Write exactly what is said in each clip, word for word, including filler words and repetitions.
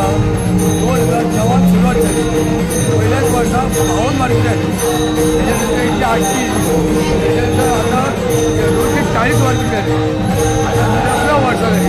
दोन हजार चौदात सुरुवात झाली. पहिल्याच वर्षा बावन्न मार्क आहेत, त्याच्यानंतर एकशे अडतीस, त्याच्यानंतर आता दोनशे चाळीस मार्क झाले. आता अकरा वर्ष झाली.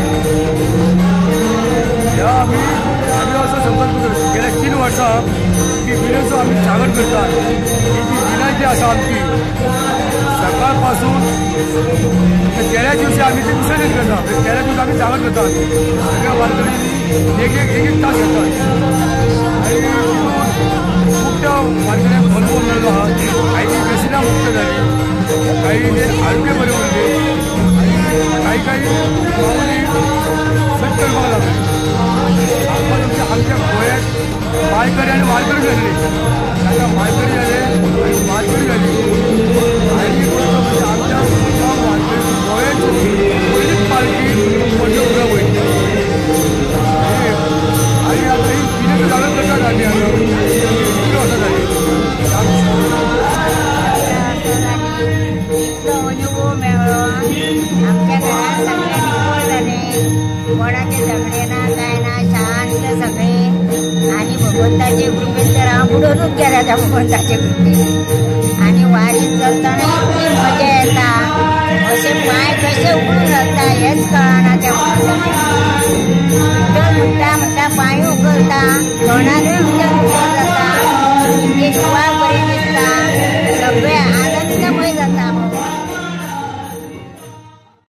या आम्ही आम्ही असं संकल्प करतो गेल्या तीन वर्षा की विनयचं आम्ही जागर करतात. ही जी विनय जी असा आमची सकाळपासून तेरा दिवशी आम्ही ते विसर्जन करतात. तेरा दिवस आम्ही जागर करतात. सगळ्या वारकऱ्यांनी एक एक एक एक तास घेतात आणि खूप त्या वारकऱ्यांना भरपूर मिळतो. काही व्यसना मुक्त झाली, काही आरोग्य बरे होते आणि काही काही माऊली सत्तर बघा लागले. आपण आमच्या गोव्यात मालकरी आणि वारकरी झाले. त्यांना मालकरी झाले आणि वारकरी झाली आणि म्हणजे आमच्या वारकरी गोव्याची पहिलीच पालखी पंढरपूरला होईल आणि आता ही तिने जाणं करतात. आम्ही आता किती वर्षात झाली आमच्या घरात सगळे निवड झाले. वडाचे झगडे ना काय ना शांत सगळे आणि भगवंताचे कृपेत तर हा बुडूनच गेला त्या भगवंताचे कृपेत. आणि वारीत चलताना